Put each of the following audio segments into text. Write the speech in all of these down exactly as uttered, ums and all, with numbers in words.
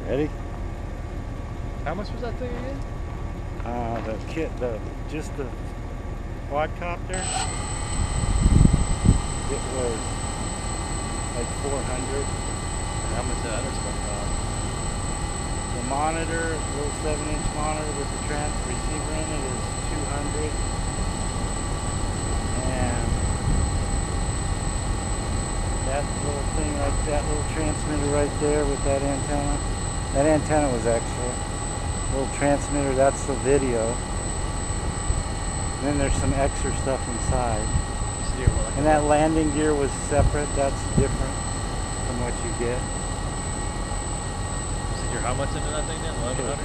Ready? How much was that thing again? Uh, the kit, the just the quadcopter. It was like four hundred. How much did that other stuff cost? The monitor, a little seven-inch monitor with the trans receiver in it, is two hundred. And that little thing, like that little transmitter right there with that antenna. That antenna was extra. Little transmitter, that's the video. And then there's some extra stuff inside. And that landing gear was separate. That's different from what you get. So you're how much into that thing then? eleven hundred?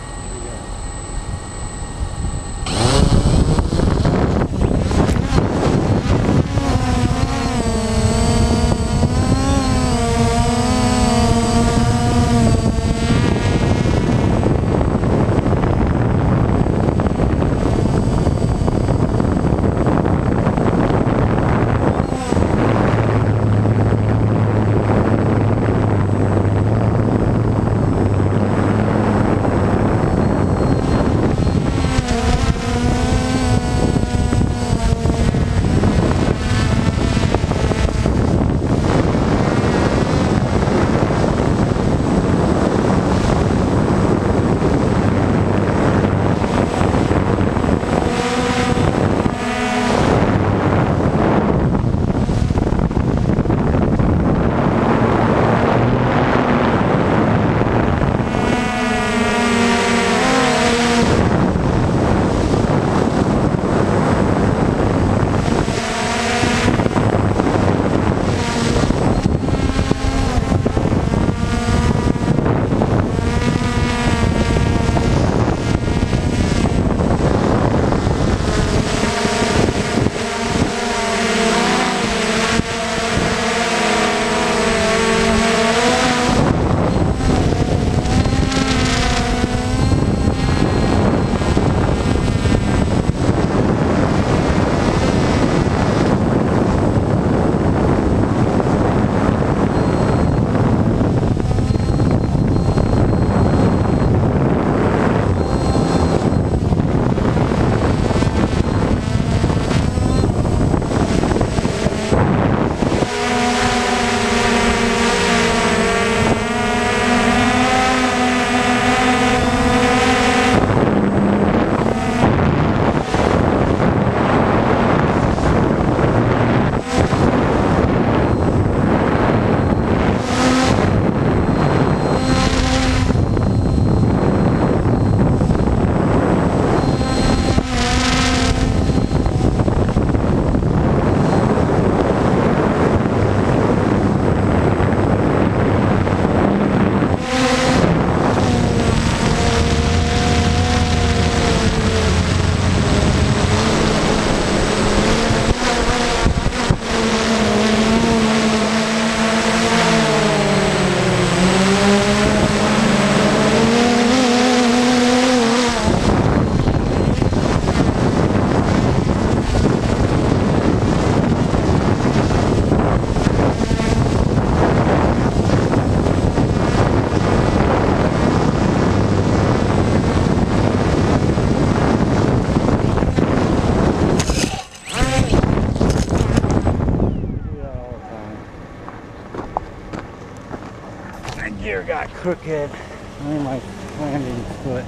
Gear got crooked. Only my landing foot.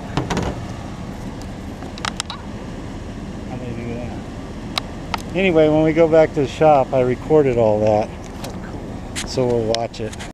How do I do that? Anyway, when we go back to the shop, I recorded all that. Oh, cool. So we'll watch it.